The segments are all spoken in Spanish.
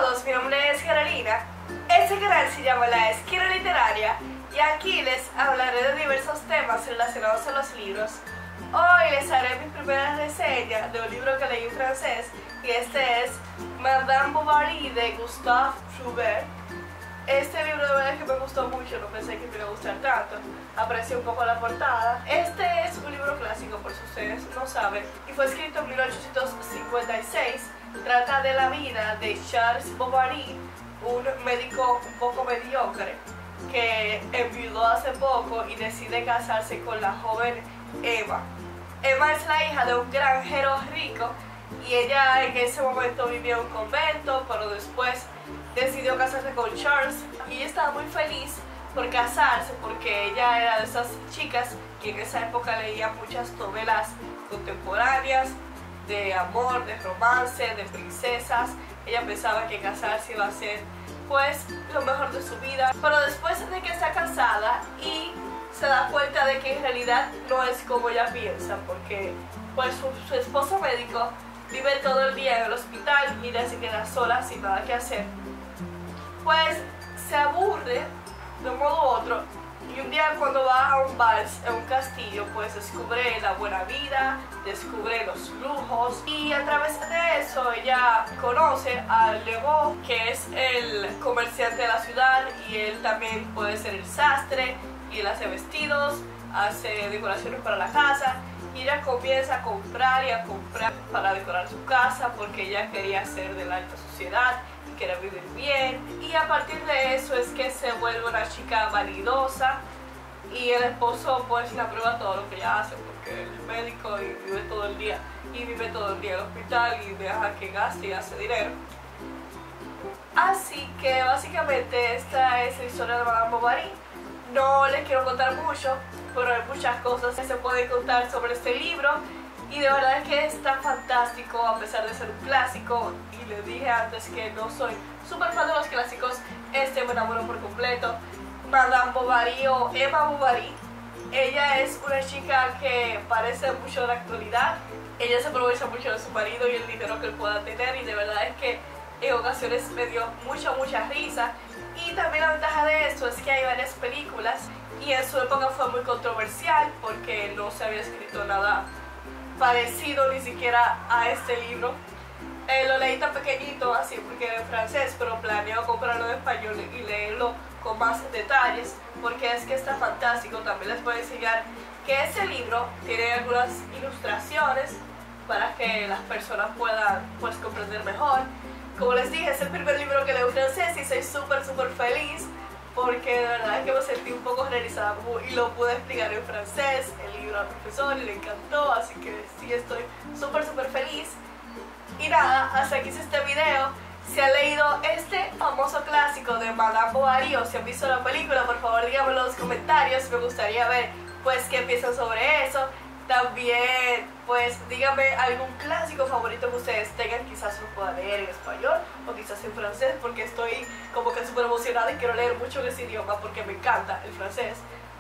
todos, mi nombre es Carolina. Este canal se llama La Esquina Literaria y aquí les hablaré de diversos temas relacionados a los libros. Hoy les haré mi primera reseña de un libro que leí en francés y este es Madame Bovary de Gustave Flaubert. Este libro de verdad que me gustó mucho, no pensé que me iba a gustar tanto. Aprecié un poco la portada. Este es un libro clásico, por si ustedes no saben, y fue escrito en 1856. Trata de la vida de Charles Bovary, un médico un poco mediocre que enviudó hace poco y decide casarse con la joven Emma. Emma es la hija de un granjero rico y ella en ese momento vivía en un convento, pero después decidió casarse con Charles y ella estaba muy feliz por casarse porque ella era de esas chicas que en esa época leía muchas novelas contemporáneas de amor, de romance, de princesas. Ella pensaba que casarse iba a ser pues lo mejor de su vida, pero después de que está casada y se da cuenta de que en realidad no es como ella piensa, porque pues su esposo médico vive todo el día en el hospital y ella se queda sola sin nada que hacer, pues se aburre de un modo u otro y un día cuando va a un vals en un castillo pues descubre la buena vida, descubre los lujos y a través de eso ella conoce a Lego, que es el comerciante de la ciudad, y él también puede ser el sastre y él hace vestidos, hace decoraciones para la casa y ella comienza a comprar y a comprar para decorar su casa porque ella quería ser de la alta sociedad y quería vivir bien, y a partir de eso es que se vuelve una chica vanidosa y el esposo pues le aprueba todo lo que ella hace porque él es médico y vive todo el día en el hospital y deja que gaste y hace dinero. Así que básicamente esta es la historia de Madame Bovary. No les quiero contar mucho, pero hay muchas cosas que se pueden contar sobre este libro y de verdad es que está fantástico a pesar de ser un clásico, y les dije antes que no soy súper fan de los clásicos, este me enamoró por completo. Madame Bovary o Emma Bovary, ella es una chica que parece mucho de la actualidad. Ella se aprovecha mucho de su marido y el dinero que él pueda tener, y de verdad es que en ocasiones me dio mucha risa. Y también la ventaja de esto es que hay varias películas y en su época fue muy controversial porque no se había escrito nada parecido ni siquiera a este libro. Lo leí tan pequeñito así porque era en francés, pero planeo comprarlo en español y leerlo con más detalles porque es que está fantástico. También les voy a enseñar que este libro tiene algunas ilustraciones para que las personas puedan pues comprender mejor. Como les dije, es el primer libro que leo en francés y soy súper feliz porque de verdad es que me sentí un poco realizada y lo pude explicar en francés, el libro al profesor y le encantó, así que sí estoy súper feliz. Y nada, hasta aquí es este video. Si han leído este famoso clásico de Madame Bovary o si han visto la película, por favor díganmelo en los comentarios, me gustaría ver pues qué piensan sobre eso. También pues díganme algún clásico favorito que ustedes tengan, quizás lo pueda leer en español o quizás en francés, porque estoy como que súper emocionada y quiero leer mucho ese idioma porque me encanta el francés.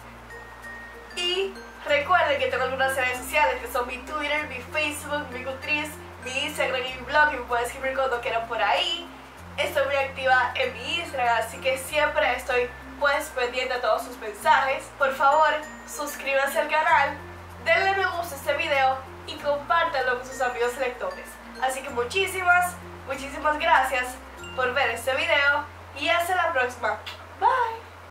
Y recuerden que tengo algunas redes sociales que son mi Twitter, mi Facebook, mi Goodreads, mi Instagram y mi blog, y me pueden escribir cuando quieran por ahí. Estoy muy activa en mi Instagram, así que siempre estoy pues pendiente de todos sus mensajes. Por favor, suscríbanse al canal, denle me gusta a este video y compártanlo con sus amigos lectores. Así que muchísimas gracias por ver este video